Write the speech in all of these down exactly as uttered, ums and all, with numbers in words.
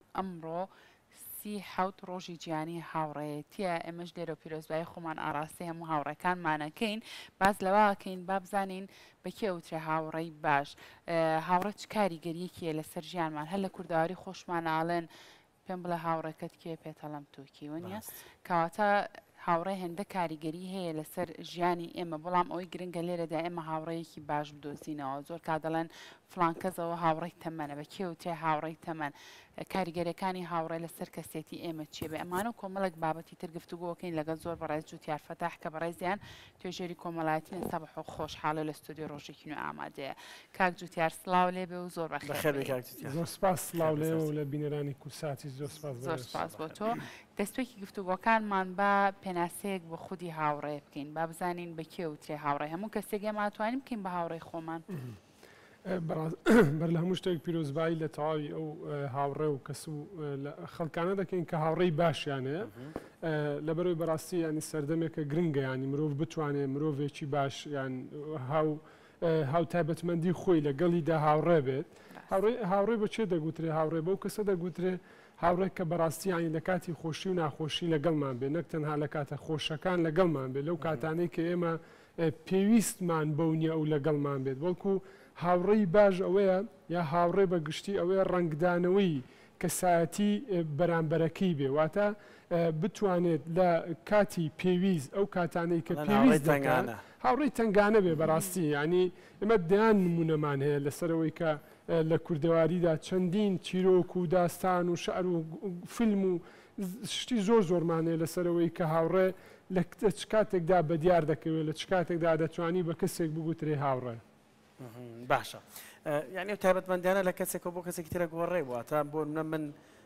ئەمڕۆ سی حەوت ڕۆژی گیانی هاوڕێیەتیە ئێمەش لێرە پیرۆزبایی خۆمان ئاراستی هەموو هاوڕێکانمانەکەین باز لەواکەین با بزانین بەکێ وترێ هاوڕێی باش هاوڕێ چ کاریگەریەکیە لەسەر ژیانمان هەر لە کوردەواری خۆشمانناڵێن پێم بڵێ هاوڕێکەت کێ پێتەڵەم تووکی وەنیە کەواتە هاوڕێ هەندە کاریگەری هەیە لەسەر ژیانی ئێمە بەڵام ئەوەی گرنگە لێرەدا ئێمە هاوڕەیەکی باش بدۆزینەوە زۆر کا دەڵێن فلانکەزەوە هاوڕێی تەمەنە بە کێوتێ هاوڕێی تەمەن کاریگەریەکانی هاوڕێ لەسەر کەسێتی ئێمە چێ بێ ئەمانە کۆمەڵک بابەتی تر گفتوگۆکەین لەگەڵ زۆر بەڕێز جوتیار فەتاح کە بەڕێزیان توێژێری کۆمەڵایەتی ئێستا بە خۆشحاڵە لە ستودیۆ ڕۆژێکی نوێ ئامادەیە کاک جوتیار سڵاو لێ بێ و زۆر بەخێر زۆر سپاس سڵاو لێ و لە بینەرانی کورساتی زۆر سپاس زۆر سپاس بۆ تۆ دەستپێکی گفتوگۆکانمان بە پێناسەیەک بۆ خودی هاوڕێ بکەین با بزانین بە کێ وترێ هاوڕێ هەموو کەسێک ئێمە ئاتوانین بکەین بە هاوڕێی خۆمان بەر لە هەموو شتێک پیرۆزبایی لە تەواوی ئەو هاوڕێ و کەس و خەڵکانە دەکەین کە هاوڕێی باشیانەیە لەبەرەوەی بەڕاستی ینی سەردەمێکە گرنگە ینی مرۆڤ بتوانێت مرۆڤێکی باش یان هاو تایبەتمەندی خۆی لەگەڵیدا هاوڕێ بێت هاوڕێ بەچێ دەگوترێ هاوڕێ بەو کەسە دەگوترێ هاوڕێک کە بەڕاستی ینی لە کاتی خۆشی و ناخۆشی لەگەڵمان بێ نەک تەنها لە کاتە خۆشەکان لەگەڵمان بێت لەو کاتانەی کە ئێمە پێویستمان بەونیە ئەو لەگەڵمان بێت وەڵکو هاوڕێی باش ئەوەیە یا هاوڕێ بە گشتی ئەوەیە ڕنگدانەوەی کەسایەتی بەرامبەرەکەی بێ واتە بتوانێت لە کاتی پێویست ئەو کاتانەی کە پێویست دەکەن هاوڕێی تنگانە بێ بەڕاستی ینی ئمە دیان نمونەمان هەیە لەسەرەوەی کە لە کوردەواریدا چەندین چیرۆک و داستان و شعر و فیلم و شتی زۆر زۆرمانەیە لەسەرەوەی کە هاوڕێ لە چ کاتێکدا بەدیار دەکەوێت لە چ کاتێکدا دەتوانی بە کەسێک بگوترێ هاوڕێ باشە یعنی تایبەتمەندیانە لە کەسێک بۆ کەسێکی ترە گۆڕێ بووە تا بۆ منە من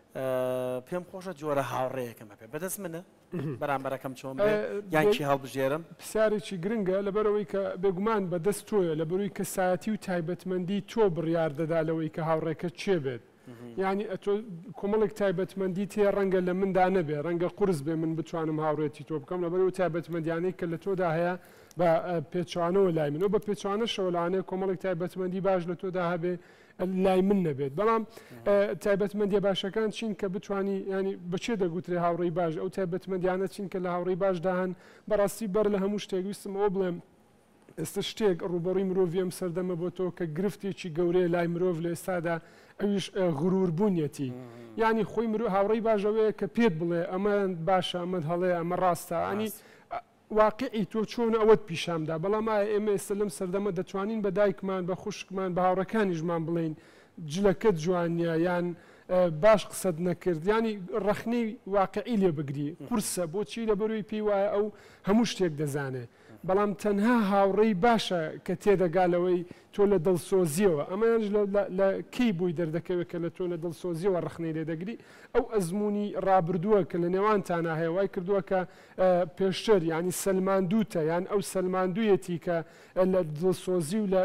پێم خۆشە جۆرە هاوڕێیەکەمە پێ بەدەست منە بەرامبەرەکەم چۆن یانکی هەڵبژێرم پرسیارێکی گرنگە لەبەرەوەی کە بێگومان بەدەست تۆیە لە بەرووی کەسایەتی و تایبەتمەندی تۆ بڕیار دەدا لەوەی کە هاوڕێکە چێ بێت یعنی ئەتۆ کۆمەڵێک تایبەتمەندی تێ ڕەنگە لە مندا نەبێ ڕەنگە قورس بێ من بتوانم هاوڕێتی تۆ بکەم لەبەرەوەی تایبەتمەندیانەی کە لە تۆدا هەیە بە پێچوانەوە لای منەوە بە پێچوانە شەوەلانەیە کۆمەڵێک تایبەتمەندی باش لە تۆدا هەبێ لای من نەبێت بەڵام تایبەتمەندیە باشەکان چین کە بتوانی ینی بەچێ دەگوترێ هاوڕێی باش ئەو تایبەتمەندیانە چین کە لە هاوڕێی باشدا هەن بەڕاستی بەر لە هەموو شتێک ویستمەوە بڵێم ئێستا شتێک ڕوبەڕووی مرۆڤ ئەم سەردەمە بۆ تۆ کە گرفتێکی گەورەیە لای مرۆڤ لە ئێستادا ئەویش غروربوونیەتی ینی خۆی مرۆڤ هاوڕێی باشەوەیە کە پێت بڵێ ئەمە باشە ئەمە هەڵێ ئەمە ڕاستە ئەنی واقعی تۆ چۆن ئەوەت پیشامدا بەڵام ئێمە ئێستا لەم سەردەمە دەتوانین بە دایکمان بە خوشکمان بە هاوڕەکانیشمان بڵین جلەکەت جوانیە یان باش قسەت نەکرد ینی ڕەخنەی واقعی لێ بگری قورسە بۆچی لە بەروی پێی وایە ئەو هەموو شتێک دەزانێت بەڵام تەنها هاوڕێی باشە کە تێدەگالەوەی تۆ لە دڵسۆزیەوە ئەمەش لە کەی بووی دەردەکەوێت کە لە تۆ لە دڵسۆزیەوە ڕخنەی لێ دەگری ئەو ئەزمموی ڕابردووە کە لە نێوانتانە هەیە وای کردووە کە پێشتر ینی سلماندووتە یان ئەو سلماندوویەتی کە لە دڵسۆزی و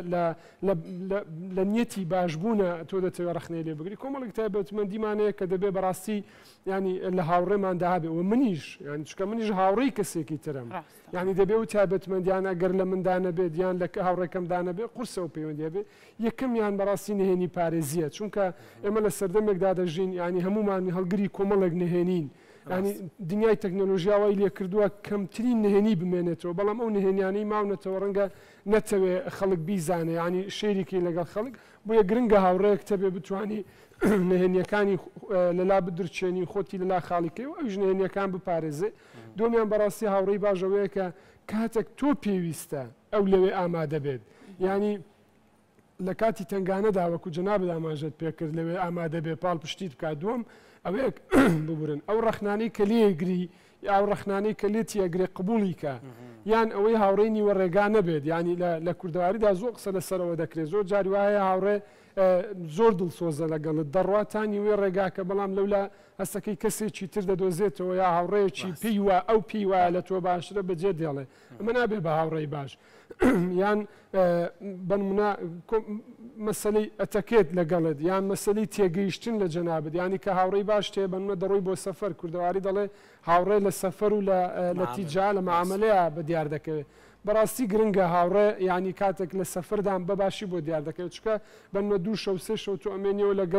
لە نیەتی باشبوونە تۆ دەتەوێت ڕخنەی لێ بگری کۆمەڵێک تایبەتمەندیمانەیە کە دەبێ بەڕاستی ینی لە هاوڕێماندا هەبێ و منیش یان چکە منیش هاوڕێی کەسێکی ترم ینی دەبێ و تایبەتمەندیانە گەر لە مندانە بێت یان لە هاوڕێکەمدانە بێ قورسەوە پەیوەندی بێ یەکەمیان بەڕاستی نهێنی پارێزیە چونکە ئێمە لە سەردەمێکدا دەژین ینی هەمومان هەڵگری کۆمەڵێک نهێنین ینی دنیای تەکنۆلۆژیاوای لێ کردووە کەمترین نهێنی بمێنێتەوە بەڵام ئەو نهێنیانەی ماونەتەوە ڕەنگە نەتەوێ خەڵک بیزانێ ینی شێریکی لەگەڵ خەڵک بۆیە گرنگە هاوڕێک تەبێ بتوانی نهێنیەکانی لەلا بدرچێنی خۆتی لەلا خاڵیکەی و ئەوش نهێنیەکان بپارێزێ دومیان بەڕاستی هاوڕێی باشەوەیە کە کاتێک تۆ پێویستە ئەو لەوێ ئامادە بێت ینی لە کاتی تنگانەدا وەکو جەناب ئاماژەت پێکرد لەوێ ئامادە بێ پاڵ پشتیت بکات دووەم ئەوەیە ببورن ئەو ڕەخنانەی کە لێگری یا ڕەخنانەی کە لێتی ئەگرێ قبولی کە یان ئەوەی هاوڕێی نیوە ڕێگا نەبێت ینی لە کوردەواریدا زۆر قسە لەسەرەوە دەکرێت زۆر جاری وایە هاوڕێ زۆر دڵسۆزە لەگەڵت دەڕواتانی وێ ڕێگاکە بەڵام لەولا هەستەکەی کەسێکی تر دەدۆزێتەوە یا هاوڕێکی پێی وە ئەو پێی وایە لە تۆ باشرە بەجێ دێڵێ ئەمە نابێ بە هاوڕێی باش یان بنمونە مەسەلەی ئەتەکێت لەگەڵت یان مەسەلەی تێگەیشتن لە جەنابەت ینی کە هاوڕێی باش تێ بنمە دەڕۆی بۆ سەفەر کوردەواری دەڵێ هاوڕێ لە سەفەر و لە تیجا لە معاملەیە بە دیار دەکەوێت بەڕاستی گرنگە هاوڕێ ینی کاتێک لە سەفەردان بەباشی بۆ دیار دەکەوێت چکە بنمە دوو شەو سێ شەو تۆ ئەمێنیەوە لەگەڵی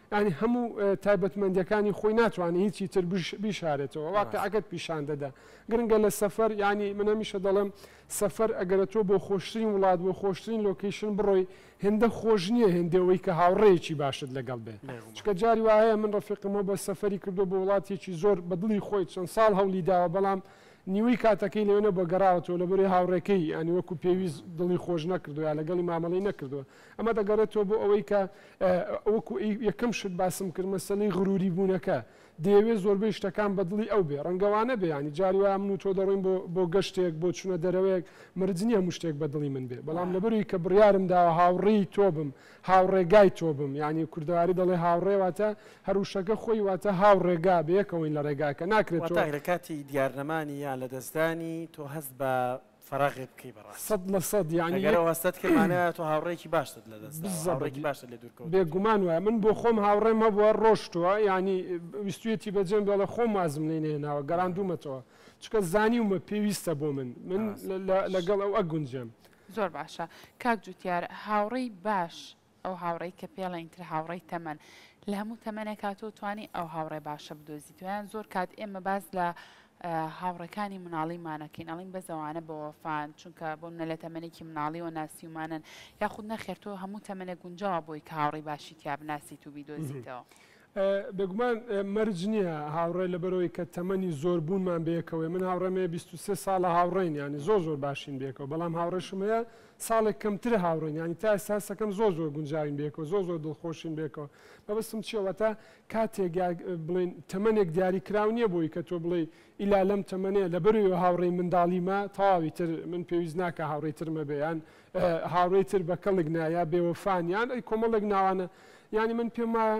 ینی هەموو تایبەتمەندیەکانی خۆی ناتوانانی هیچی تر بیشارێتەوە واقعەکەت پیشان دەدا گرنگە لە سەفەر ینی من هەمیشە دەڵێم سەفەر ئەگەرە تۆ بۆ خۆشترین وڵات بۆ خۆشترین لۆکیشن بڕۆی هێندە خۆش نییە هێندەوەی کە هاوڕێیەکی باشت لەگەڵ بێ چکە جاری وایە من ڕەفیقمەوە بە سەفەری کردو بۆ وڵاتێکی زۆر بەدڵی خۆی چەند ساڵ هەولی داوە بەڵام نیوەی کاتەکەی لەوێنە بۆ گەڕاوەتەوە لە بەرەی هاوڕێکەی ئەنی وەکو پێویست دڵی خۆش نەکردو یا لەگەڵی مامەڵی نەکردووە ئەمە دەگەڕێتەوە بۆ ئەوەی کە وەکو یەکەم شت باسم کرد مەسەلەی غروری بوونەکە دەیەوێت زۆربەی شتەکان بەدڵی ئەو بێ ڕەنگەوانە بێ ینی جاری وایە من و تۆ دەڕۆین بۆ گەشتێک بۆ چونە دەرەوەیەک مرجنیە هەموو شتێک بەدڵی من بێ بەڵام لەبەروی کە بڕیارم داوە هاوڕێی تۆ بم هاوڕێگای تۆ بم ینی کوردەواری دەڵێ هاوڕێواتە هەروشەکە خۆی واتە هاوڕێگا بەیەکەوەین لە ڕێگاکە ناکرێت لە کاتی دیارنەمانی یان لە دەستدانی تۆ هەست بە فراغی بکەی بەڕاست سەد لە سەد ینی وەستت کردمانە تۆ هاوڕێکی باشت لە دەست باشە لە دوورکەوت بێگومان وایە من بۆ خۆم هاوڕێم هەبووە ڕۆشتووە ینی ویستویەتی بەجێم بێڵە خۆم وازم لێ نێناوە گەڕاندومەتەوە چکە زانیومە پێویستە بۆ من من لەگەڵ ئەو ئەگونجێم زۆر باشە کاک جوتیار هاوڕێی باش ئەو هاوڕێی کە پێڵێنتر هاوڕێی تەمەن لە هەموو تەمەنێک کاتۆ توانی ئەو هاوڕێ باشە بدۆزیتویان زۆر کات ئێمە باز لە هاوڕەکانی مناڵیمانەکەین ئەڵین بەزەوانە بە وەفان چونکە بۆ منە لە تەمەنێکی مناڵی و ناسیومانن یاخود نەخێرتەوە هەموو تەمەنە گونجاوە بۆی کە هاوڕێی باشی تیا بناسیت و بیدۆزیتەوە بێگومان مەرج نییە هاوڕێ لەبەرەوەی کە تەمەنی زۆر بوونمان بەیەکەوەی من هاوڕێمێ بیست و سێ ساڵە هاوڕێن ینی زۆر زۆر باشین بێکەوە بەڵام هاوڕێشم هەیە ساڵێک کەمتر هاوڕێن ینی تا ئێستا سەکەم زۆر زۆر گونجاوین بێکەوە زۆر زۆر دڵخۆشین بێکەوە بەبستم چیەوە تا کاتێک بڵێن تەمەنێک دیاریکراو نییە بۆی کە تۆ بڵێ ئیلا لەم تەمەنەیە لەبەرەوەی هاوڕێی منداڵیمە تەواوی تر من پێویست ناکە هاوڕێی ترمە بێ یان هاوڕێی تر بە کەڵک نایە بێوەفانیان ئەی کۆمەڵێک ناوانە ینی من پێم وایە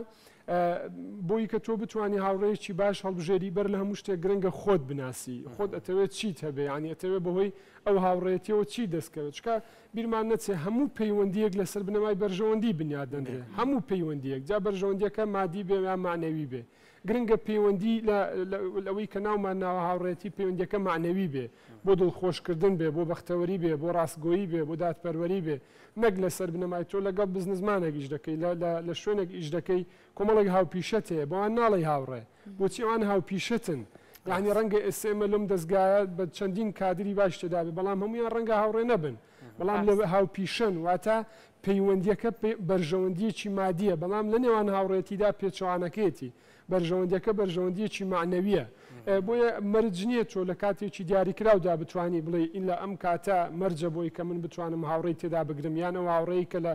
بۆی کە تۆ بتوانانی هاوڕێیەکی باش هەڵبژێری بەر لە هەموو شتێک گرنگە خۆت بناسی خۆت ئەتەوێت چیت هەبێ ینی ئەتەوێت بەهۆی ئەو هاوڕێتیەوە چی دەستکەوێت چکە بیرمان نەچێ هەموو پەیوەندیەک لەسەر بنەمای بەرژەوەندی بنیاد دەندرێ هەموو پەیوەندیەک جا بەرژەوەندیەکە مادی بێ یا معنەوی بێ گرنگە پەیوەندی لەوەی کە ناومان ناوە هاوڕێتی پەیوەندیەکە معنەوی بێ بۆ دڵخۆشکردن بێ بۆ بەختەوەری بێ بۆ ڕاستگۆیی بێ بۆ دادپەروەری بێ نەک لەسەر بنەمای تۆ لەگەڵ بزنسمانێک ئیش دەکەی لە شوێنێک ئیش دەکەی کۆمەڵێک هاوپیشەت هەیە بەوان ناڵی هاوڕێ بۆچی ئەوان هاوپیشەتن یعنی ڕەنگە ئێسێمە لەم دەستگایە بە چەندین کادری باش تێدا بێ بەڵام هەمویان ڕەنگە هاوڕێ نەبن بەڵام لە هاوپیشەن واتە پەیوەندیەکە بەرژەوەندیەکی مادیە بەڵام لە نێوان هاوڕێتیدا پێچوانەکەێتی بەرژەوەندیەکە بەرژەوەندیەکی معنەویە بۆیە مەرج نییە تۆ لە کاتێکی دیاریکراودا بتوانانی بڵێ ئیلا ئەم کاتە مەرجە بۆی کە من بتوانم هاوڕێی تێدا بگرم یانەوە هاوڕێی کە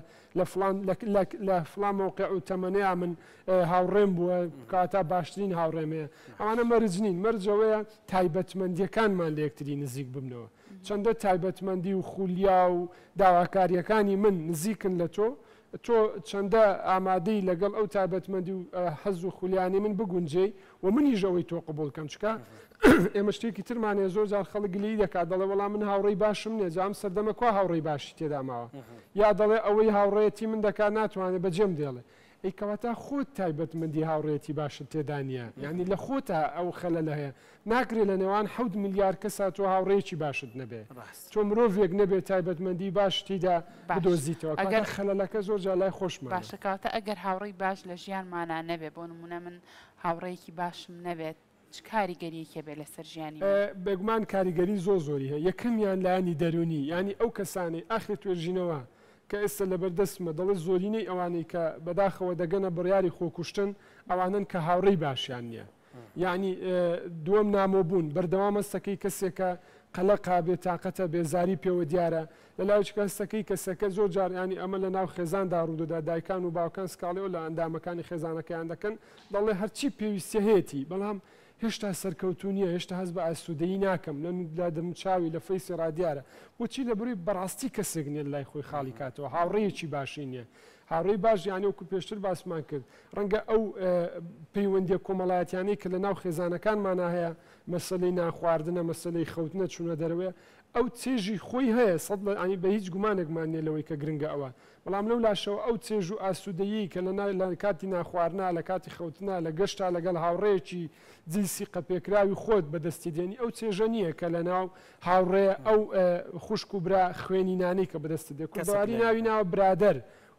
لە فڵان مەوقع و تەمەنەیە من هاوڕێم بووە کاتە باشترین هاوڕێمەیە ئەوانە مەرج نین مەرجەوەیە تایبەتمەندیەکانمان لە یەکتری نزیک ببنەوە چەندە تایبەتمەندی و خولیا و داواکاریەکانی من نزیکن لە تۆ تۆ چەندە ئامادەی لەگەڵ ئەو تایبەتمەندی و حەز و خولیانی من بگونجێ و منیژەوەی تۆ قبولکەم چکە ئێمە شتێکی ترمانێ زۆر جار خەڵک گلی دەکات دەڵێ وەڵام من هاوڕێی باشم نییە جام سەردەمە کوا هاوڕێی باشی تێداماوە یا دەڵێ ئەوەی هاوڕێتی من دەکات ناتوانێت بەجێم دێڵێ ئەی کەواتە خۆت تایبەتمەندی هاوڕێتی باشت تێدانە یعنی لە خۆتە ئەو خەلە لە هەیە ناکرێت لە نێوان حەوت میلیارد کەسا تۆ هاوڕێکی باشت نەبێ تۆ مرۆڤێک نەبێت تایبەتمەندی باشتیدا بدۆزیتەوە ئەگەر خەلەلەکە زۆر جا لای خۆشمە باشەکەواتە ئەگەر هاوڕێی باش لە ژیانمانە نەبێ بۆ نمونە من هاوڕێیەکی باشم نەبێت چ کاریگەریەکە بێ لەسەر ژیانی بێگومان کاریگەری زۆر زۆری هەیە یەکەمیان لایانی دەرونی ینی ئەو کەسانی ئاخر توێژینەوە کە ئێستا لەبەردەستمە دەڵێ زۆرینەی ئەوانەی کە بەداخەوە دەگەنە بڕیاری خۆکوشتن ئەوانن کە هاوڕێی باشیان نییە یعنی دووەم نامۆبوون بەردەوامەستەکەی کەسێکە قەلەقا بێ تااقەتە بێزاری پێوە دیارە لە لاوچ کەسەکەی کەسەکە زۆر جاریانی ئەمە لە ناو خێزاندا ڕوودەدا دایکان و باوکان سکاڵێەوە لە ئەندامەکانی خێزانەکەیان دەکەن دەڵێ هەرچی پێویستە هەیەی بەڵام هێشتا سەرکەوتونیە هێشتا هەست بە ئاسوودەیی ناکەم لە دەمچاوی لە فەیسی ڕادیارە بۆچی لە بڕی بەڕاستی کەسێک نیە لای خۆی خاڵی کاتەوە هاوڕێیەکی باشی نییە هاوڕێی باش یانی وەکو پێشتر باسمان کرد ڕەنگە ئەو پەیوەندیە کۆمەڵایەتیانەی کە لە ناو خێزانەکانمانە هەیە مەسلەی ناخواردنە مەسلەی خەوتنە چوونە دەروێ ئەو چێژی خۆی هەیە سەد لە ئەنی بە هیچ گومانێکمان نیە لەوەی کە گرنگە ئەوە بەڵام لەو لاشەوە ئەو چێژ و ئاسوودەیی کە لە کاتی ناخواردنا لە کاتی خەوتنا لە گەشتا لەگەڵ هاوڕێیەکی جنسی قەپێکراوی خۆت بەدەستی دێنی ئەو چێژە نییە کە لە ناو هاوڕێ ئەو خوشک و برا خوێنینانەی کە بەدەستی دێ کوردەواری ناوی ناوە برادەر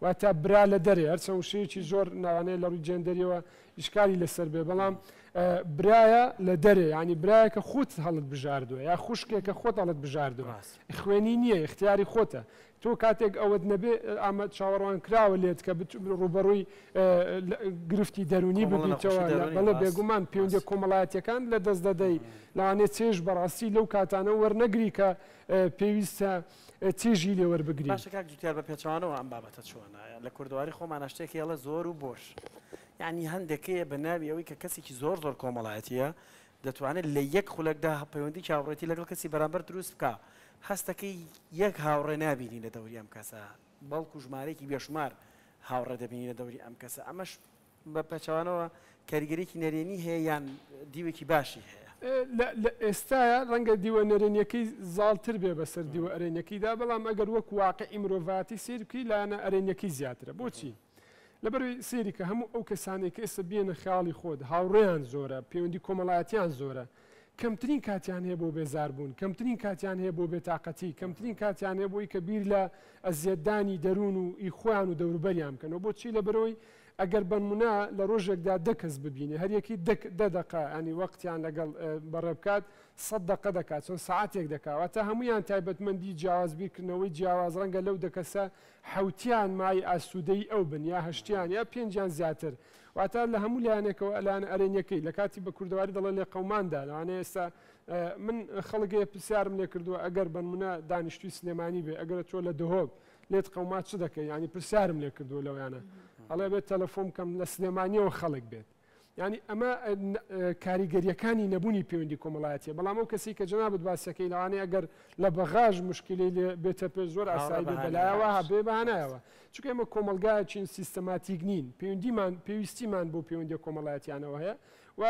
واتە برا لە دەرێ هەرچەند شەیەکی زۆر ناوانەیە لە ڕووی جێندەریەوە ئیشکالی لەسەر بێ بەڵام برایە لە دەرێ ینی برایە کە خۆت هەڵت بژاردووە یا خوشکێکە خۆت هەڵت بژاردووە خوێنی نییە اختیاری خۆتە تۆ کاتێک ئەوەت نەبێ ئامە چاوەڕوان کراوە لێت کە ڕوبەڕووی گرفتی دەرونی ببیتەوە بەڵێ بێگومان پەیوەندی کۆمەڵایەتیەکان لە دەست دەدەی لەوانێت چێژ بەڕاستی لەو کاتانە وەرنەگری کە پێویستە چێژی لێ وەربگری. باشە کاک جوتیار بە پێچوانەوە ئەم بابەتە چۆنە لە کوردواری خۆمان شتێکی هێڵە زۆر و بۆش یعنی هەندێکەیە بە ناوی ئەوەی کە کەسێکی زۆر زۆر کۆمەڵایەتیە دەتوانێت لە یەک خولەکدا پەیوەندی چاوەڕێتی لەگەڵ کەسی بەرامبەر دروست بکە هەستەکەی یەک هاوڕێ نابینی لە دەوری ئەم کەسە بەڵکو ژمارەیەکی بێشمار هاوڕێ دەبینی لە دەوری ئەم کەسە ئەمەش بە پێچوانەوە کاریگەریکی نەرێنی هەیە یان دیوێکی باشی هەیە لە ئێستاە ڕەنگە دیوە نەرێنیەکەی زاڵتر بێ بەسەر دیوە ئەرێنیەکەیدا بەڵام ئەگەر وەک واقعی مرۆڤاتی سیرکی لاەنە ئەرێنیەکەی زیاترە بۆچی لەبەروی سێری کە هەموو ئەو کەسانێک ئێستا بێنە خیاڵی خۆت هاوڕێیان زۆرە پەیوەندی کۆمەڵایەتیان زۆرە کەمترین کاتیان هەیە بۆ بێزاربوون کەمترین کاتیان هەیە بۆ بێتاقەتی کەمترین کاتیان هەیە بۆی کە بیر لە ئەزیەتدانی دەروون و ئیخۆیان و دەوروبەریان بکەنەوە بۆچی لەبەرەوەی ئەگەر بنمونە لە ڕۆژێکدا دە کەس ببینێ هەریەکی دە دقا ئەنی وەختیان لەگەڵ بەڕێ بکات سەد دقە دەکات چۆن سعاتێک دەکاتە هەمویان تایبەتمەندی جیاوازبیرکردنەوەی جیاواز ڕەنگە لەو دەکەسە حوتیان مای ئاسوودەی ئەو بن یا هەشتیان یا پێنجیان زیاتر واتە لە هەموو لایەنێکەوە ئەلان ئەرێنیەکەی لە کاتی بە کوردەواری دەڵێ لێ قەوماندا لەوانەیە ئێستا من خەڵگەیە پرسیارم لێ کردووە ئەگەر بنمونە دانیشتوی سلێمانی بێ ئەگەر تۆ لە دهۆک لێت قەومات چ دەکەی ینی پرسیارم لێ کردووە لەویانە هەڵێ بێت تەلەفۆن بکەم لە سلێمانیەوە خەڵک بێت ینی ئەمە کاریگەریەکانی نەبوونی پەیوەندی کۆمەڵایەتیە بەڵام ئەو کەسی کە جەنابەت باسەکەی لەوانەیە ئەگەر لە بەغاژ مشکلی لێ بێتە پێ زۆر ئاسایی بێ بەلایەوە هەبێ بەهانایەوە چونکە ئێمە کۆمەلگایەکین سیستەماتیک نین پەیوەندیمان پێویستیمان بۆ پەیوەندی کۆمەڵایەتیانەوە هەیە و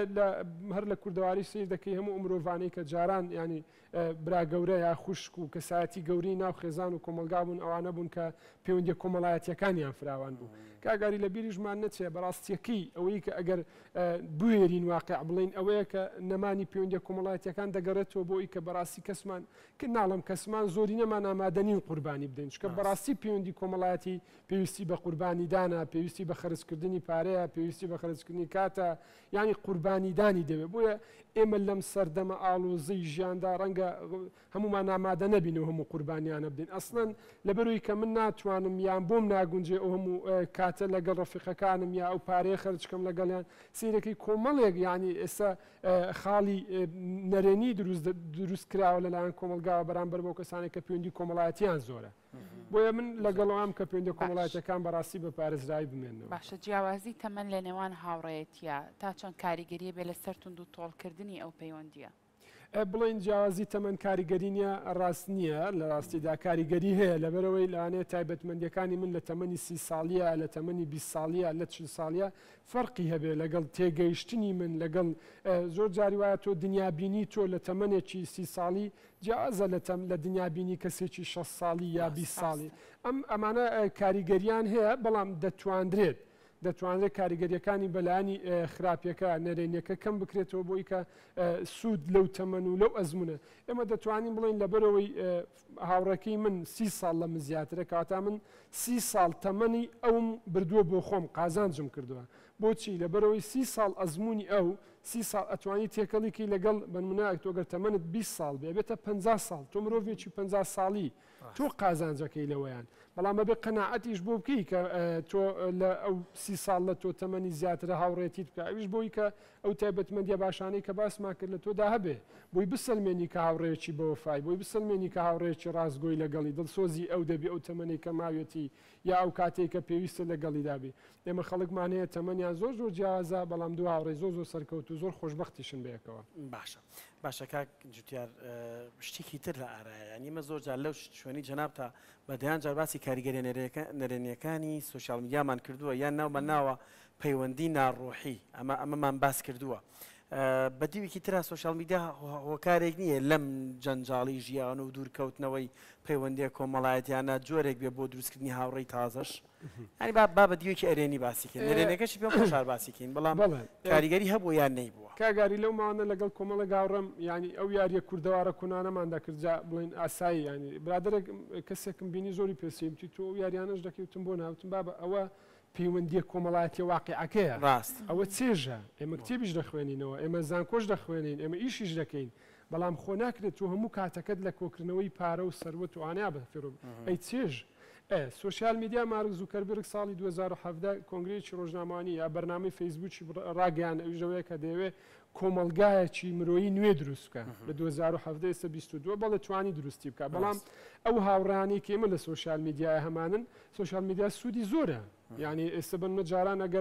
هەر لە کوردەواری سیر دەکەی هەموو مرۆڤانەی کە جاران ینی برا گەورە یا خوشک و کەسایەتی گەوری ناو خێزان و کۆمەلگا بوون ئەوانە بوون کە پەیوەندی کۆمەڵایەتیەکانیان فراوان بوو کاگاری لە بیریژمان نەچێ بەڕاستیەکەی ئەوەی کە ئەگەر بوێرین واقع بڵین ئەوەیە کە نەمانی پەیوەندی کۆمەڵایەتیەکان دەگەڕێتەوە بۆی کە بەڕاستی کەسمان کە ناڵم کەسمان زۆری نەمان ئامادەنین قوربانی بدەین چکە بەڕاستی پەیوەندی کۆمەڵایەتی پێویستی بە قوربانی دانا پێویستی بە خەرجکردنی پارەیە پێویستی بە خەرجکردنی کاتە یعنی قوربانیدانی دەوێت بۆیە ئێمە لەم سەردەمە ئاڵۆزەی ژیاندا ڕەنگە هەمومان ئامادە نەبینەوە هەموو قوربانیانە بدەین ئەسڵەن لەبەرەوەی کە من ناتوانم یان بۆم ناگونجێ ئەو هەموو کاتە لەگەڵ ڕەفیقەکانم یا ئەو پارەیە خەرجکەم لەگەڵیان سیرەکەی کۆمەڵێک ینی ئێستا خاڵی نەرێنی دروست کراوە لەلایەن کۆمەلگاوە بەرامبەر بۆ کەسانێک کە پەیوەندی کۆمەڵایەتیان زۆرە بۆیە من لەگەڵەوەم کە پەیوەندی کۆمەڵایەتەکان بەڕاستی بە پارێزرایی بمێنەوە باشە جیاوازی تەمەن لە نێوان هاوڕێیەتیە تا چۆن کاریگەریە بێ لە سەر تونند و تۆڵکردنی ئەو پەیوەندیە بڵین جیاوازی تەمەەن کاریگەرینە ڕاست نییە لە ڕاستیدا کاریگەری هەیە لەبەرەوەی لەوانێت تایبەتمەندیەکانی من لە تەمەنی سی ساڵیە لە تەمەنی بیست ساڵیە لە چل ساڵیە فەرقی هەبێ لەگەڵ تێگەیشتنی من لەگەڵ زۆر جاری وایە تۆ دنیابینی تۆ لە تەمەنێکی سی ساڵی جیازە لە دنیابینی کەسێکی شەش ساڵی یا بیست ساڵی ئەم ئەمانە کاریگەریان هەیە بەڵام دەتوانرێت دەتوانرێت کاریگەریەکانی بەلایانی خراپیەکە نەرێنیەکە کەم بکرێتەوە بۆی کە سوود لەو تەمەن و لەو ئەزمونە ئێمە دەتوانین بڵین لەبەرەوەی هاوڕەکەی من سی ساڵ لە من زیاترە کاتا من سی ساڵ تەمەنی ئەوم بردووە بۆ خۆم قازانجم کردووە بۆچی لەبەرەوەی سی ساڵ ئەزمموی ئەو سی ساڵ ئەتوانی تێکەڵێکی لەگەڵ بنمونایك تۆگەر تەمەنت بیست ساڵ بێ بێتە پەنجا ساڵ تۆ مرۆڤێکی پەنجا ساڵی تۆ قازانجەکەی لەوەیان بەڵام بەبێ قەناعەتیش بۆ بکەی کە تۆ لە ئەو سی ساڵ لە تۆ تەمەنی زیاترە هاوڕێتیت بکە ئەویش بۆی کە ئەو تایبەتمەندیە باشانەی کە باسمان کرد لە تۆدا هەبێ بۆی بسەلمێنی کە هاوڕێکی بەوەفای بۆی بسەلمێنی کە هاوڕێکی ڕاستگۆی لەگەڵی دڵسۆزی ئەو دەبێ ئەو تەمەنی کە ماوێتی یا ئەو کاتێک کە پێویستە لەگەڵی دابێ ئێمە خەڵکمان هەیە تەمەنیان زۆر زۆر جیازە بەڵام دو هاوڕێ زۆر زۆر سەرکەوت و زۆر خۆشبەختیشن بەیەکەوە باشە باشە کاک جوتیار شتێکی تر لە ئارایە ینی مە زۆر جار لەو شوێنی جەناب تا بەدەیان جار باسی کاریگەری نەرێنیەکانی سوشیال میدیامان کردووە یان ناومە ناوە پەیوەندی ناڕۆحی ئەمە ئەمەمان باس کردووە بەدیوێکی ترا سوۆشال میدیا هۆکارێک نییە لەم جەنجاڵی ژیان و دوورکەوتنەوەی پەیوەندی کۆمەڵایەتیانە جۆرێک بێ بۆ دروستکردنی هاوڕێی تازەش ینی با بەدیوێکی ئەرێنی باسیکەین نێرێنەکەشی پێم خۆشار باسیکەین بەڵام کاریگەری هەبوو یان نەیبووە کاگاری لەو ماوانە لەگەڵ کۆمەڵە گاوڕم ینی ئەو یاریە کوردەوارە کونانەماندا کردجا بڵێن ئاسایی ینی برادێک کەسێکم بینی زۆری پێسیمتی تۆ یاریانەش دەکەوتم بۆ ناوتم بابە ئەوە پەیوەندیە کۆمەڵایەتی واقعەکەیە ڕاست ئەوە چێژە ئێمە کتێبیش دەخوێنینەوە ئێمە زانکۆش دەخوێنین ئێمە ئیشیش دەکەین بەڵام خۆ ناکرێت تۆ هەموو کاتەکەت لە کۆکردنەوەی پارە و سەروەت و ئانیا بەفێرۆ ئەی چێژ سوۆسیال میدیا مارک زوکەربرگ ساڵی دوو هەزار و حەڤدە کۆنگرێکی ڕۆژنامەوانی یا بەرنامەی فەیسبووکی ڕاگەیان ئەوژەوەیە کە دەیەوێت کۆمەلگایەکی مرۆیی نوێ دروست بکە لە دوو هەزار و حەڤدە ئێستا بیست و دوو بەڵێ توانی دروستی بکە بەڵام ئەو هاوڕانی کە ئێمە لە سوۆسیال میدیای هەمانن سوۆسیال میدیا سوودی زۆرە یعنی ئێستا بنمە جاران ئەگەر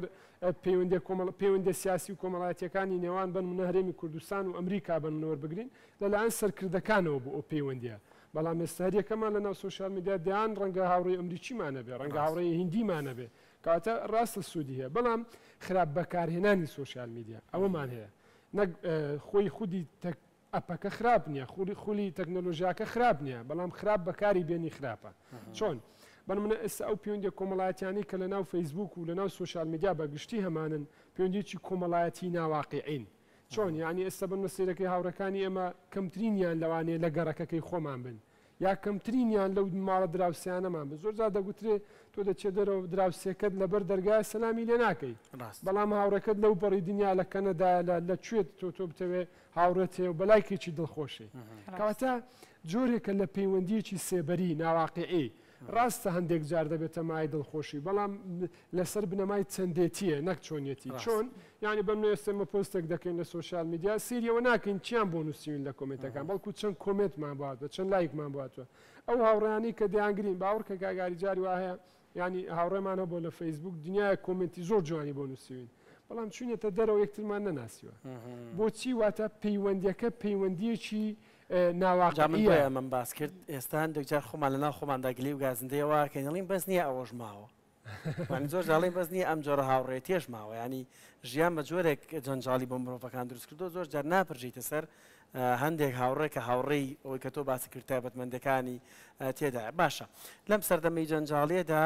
پەیوەندی سیاسی و کۆمەڵایەتیەکانی نێوان بن منە هەرێمی کوردستان و ئەمریکا بنەوە بگرین لەلایەن سەرکردەکانەوە بۆ ئەو پەیوەندیە بەڵام ئێستا هەریەکەمان لە ناو سوۆسیال میدیا دیان ڕەنگە هاوڕێی ئەمریکیمانە بێ ڕەنگە هاوڕێی هیندیمانە بێ کاتە ڕاستە سوودی هەیە بەڵام خراپ بەکارهێنانی سوۆسیال میدیا ئەوەمان هەیە نەک خۆی خودی ئەپەکە خراپ نییە خولی تەکنۆلۆژیاکە خراپ نییە بەڵام خراپ بەکاری بێنی خراپە چۆن بەنمونە ئێستا ئەو پەیوەندی کۆمەڵایەتیانی کە لە ناو فەیسبوک و لە ناو سوۆسیال میدیا بەگشتی هەمانن پەیوەندیی کۆمەڵایەتی ناواقعین چۆن یعنی ئێستا بن مەسیرەکەی هاوڕەکانی ئێمە کەمترینیان لەوانەیە لە گەڕەکەکەی خۆمان بن یا کەمترینیان لەو ماڵە دراوسیانەمان بن زۆرجار دەگوترێ تۆ دەچێت دەرەوە دراوسێکت لەبەر دەرگای سەلامی لێ ناکەی بەڵام هاوڕەکەت لەو بەڕی دنیا لە کەنەدا لەکوێت تۆ تۆ بتەوێ هاوڕێتێ و بەلایکێکی دڵخۆشی کەواتە جۆرێکە لە پەیوەندیەکی سێبەری ناواقعی ڕاستە هەندێک جار دەبێتە مای دڵخۆشی بەڵام لەسەر بنەمای چەندێتیە نەک چۆنیەتی چۆن یعنی بەم ئێستێمە پۆستێک دەکەین لە سوۆسیال میدیا سریەوە ناکەین چیان بۆ نووسین لە کۆمنتەکان بەڵکو چەند کۆمنتمان باتوە چەند لایکمان باتوە ئەو هاوڕیانی کە دەیانگرین باوەڕ کە کاگاری جاری وایە ینی هاوڕێمانە بۆ لە فەیسبوک دنیای کۆمنتی زۆر جوانی بۆ نووسین بەڵام چونێتە دەرەوە یەکترمان نەناسیوە بۆچی واتە پەیوەندیەکە پەیوەندیەکی ناواقعیە من باس کرد ئێستا هەندێک خۆمان لەناو خۆماندا گلی و گازندەیەوە کە دەڵین بەس نییە ئەوەش ماوە زۆر جاڵی بەس نییە ئەم جۆرە هاوڕێتیش ماوە ینی ژیان بە جۆرێک جەنجاڵی بۆ مرۆڤەکان دروست کردو زۆر جار ناپرژیتە سەر هەندێک هاوڕێک کە هاوڕێی ئەوەی کە تۆ باسی کرد تایبەتمەندەکانی تێدایە باشە لەم سەردەمەی جەنجاڵیەدا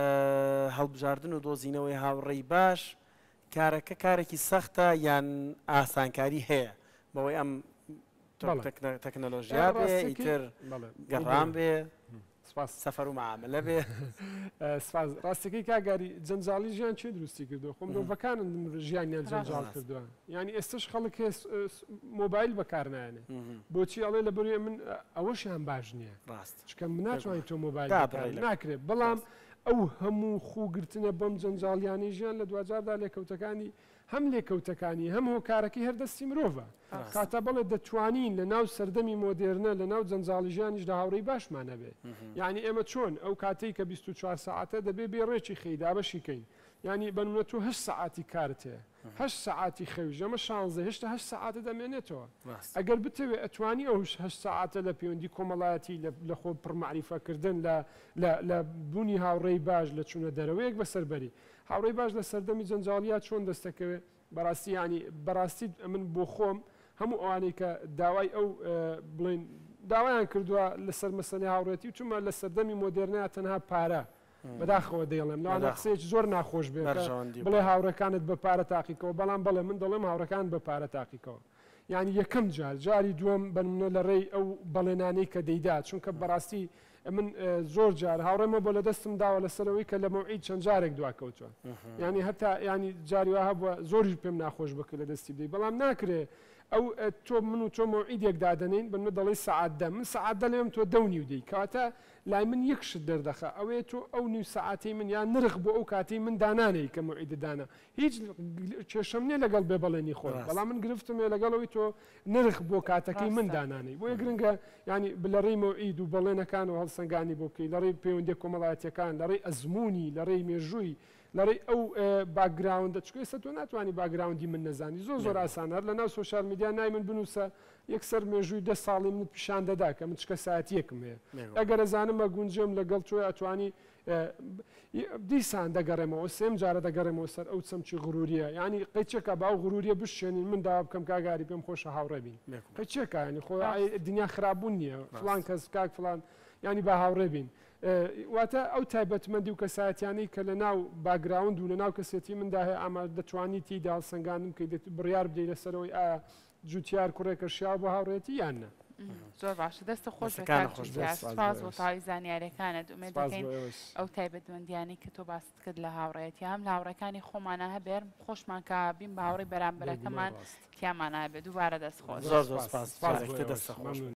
هەڵبژاردن و دۆزینەوەی هاوڕێی باش کارەکە کارێکی سەختە یان ئاسانکاری هەیە بەوەی ئەم تەکنەلۆژیا بێ ئیتر گەڕام بێ سەفەر و معاملە بێ ڕاستەکەی کاگاری جەنجاڵی ژیان چێ دروستی کردو خۆم مرۆڤەکانن ژیانیان جەنجاڵ کردووە یعنی ئێستش خەڵک مۆبایل بەکارنایانێ بۆچی ئەڵێ لە بەروێ من ئەوەشیان باش نییە چکە من ناتوانین تۆ مۆبایل ناکرێت بەڵام ئەو هەموو خوگرتنە بەم جەنجاڵیانی ژیان لە دوجاردا لێکەوتەکانی هەم لێکەوتەکانی هەم هۆکارەکەی هەردەستی مرۆڤە کاتە بەڵێ دەتوانین لە ناو سەردەمی مۆدێرنە لە ناو جەنجاڵی ژیانیشدا هاوڕێی باشمانە بێ یعنی ئێمە چۆن ئەو کاتەی کە بیست و چوار ساعتە دەبێ بێ ڕێکی خەیدا بەشیکەین یعنی بەنمونە تۆ هەشت ساعتی کارت هەیە هەشت ساعتی خەوی ئەمە شانزە هێشتا هەشت ساعتە دەمێنێتەوە ئەگەر بتەوێت ئەتوانی ئەو هەشت ساعتە لە پەیوەندی کۆمەڵایەتی لە خۆ پڕمەعریفەکردن لە بوونی هاوڕێی باش لە چوونە دەرەوەیەک بەسەربەری هاوڕێی باش لە سەردەمی جەنجاڵیات چۆن دەستەکەوێت بەڕاستی ینی بەڕاستی من بۆ خۆم هەموو ئەوانەی کە داوای ئەو بڵێن داوایان کردووە لەسەر مەسەلەی هاوڕێتی چونمە لە سەردەمی مۆدێرنەیە تەنها پارە بەداخەوە دەیڵێم لەوانە قسەیەکی زۆر ناخۆش بێت بڵێ هاوڕەکانت بە پارە تاقیکەوە بەڵام بەڵێ من دەڵێم هاوڕەکان بە پارە تاقیکەوە یعنی یەکەم جار جاری دووەم بنمونە لە ڕێی ئەو بەڵێنانەی کە دەیدات چونکە بەڕاستی من زۆر جار هاوڕێمە بۆ لە دەستم داوە لەسەرەوەی کە لە مەوعید چەند جارێک دواکەوتووە ینی هەتا ینی جاریوە هەبووە زۆریش پێم ناخۆش بکە لە دەستی بدەی بەڵام ناکرێ ئەو تۆ من و تۆ مەوعیدێک دادەنین بنمە دەڵێ سەعات دە من سەعات دە لێم تۆ دە و نیو دەی کەواتە لای من یەکشت دەردەخە ئەوەیە تۆ ئەو نیو سەعاتی من یان نرخ بۆ ئەو کاتی من دانانەی کە مەوعیددانە هیچ کێشەم نییە لەگەڵ بێبەڵێنی خۆ بەڵام من گرفتم لەگەڵەوەی تۆ نرخ بۆ کاتەکەی من دانانەی بۆ یە گرنگە ینی لەڕێی مەوعید و بەڵێنەکان و هەڵسەنگانی بۆ بکەی لەڕێی پەیوەندی کۆمەڵایەتیەکان لەڕێی ئەزمموی لەڕێی مێژووی لەڕێی ئەو باگراوندە چکەسە تۆ ناتوانانی باگراوندی من نەزانی زۆر زۆر ئاسان هەر لە ناو سوۆسیال میدیا نای من بنووسە یەکسەر مێژووی دە ساڵی من پیشان دەدا کە من چکە ساعتیەکم هەیە ئەگەر ئەزانم بە گونجم لەگەڵ تۆ ئەتوانی دیسان دەگەڕێمەوە سێم جارە دەگەڕێمەوە سەر ئەو چەمچی غروریە ینی قەیچێکە باو غروریە بشێنین من دا بکەم کاگاری پێم خۆشە هاوڕێ بین قەیچێکە ینی خۆ دنیا خراپبوون نییە فلان کەس کاک فلان ینی با هاوڕێ بین واتە ئەو تایبەتمەندی و کەسایەتیانەی کە لە ناو باگراوند و لە ناو کەسێتی مندا هەیە ئەمە دەتوانی تیدا سنگانم کە بڕیار بدەیت لەسەرەوەی ئایا جوتیار کوڕێکە شیا بۆ هاوڕێتی یانە زۆر باشە دەستە خۆش سپاس بۆ تاوی زانیاریەکانت ئومێد دەکەین ئەو تایبەتمەندیانی کە تۆ باست کرد لە هاوڕێتی هەم لە هاوڕەکانی خۆمانە هەبێر خۆشمان کا بین باوەڕی بەرامبەرەکەمان تیامانە هەبێت دووبارە دەست خۆش زۆر زۆر سپاس دەستە خۆش.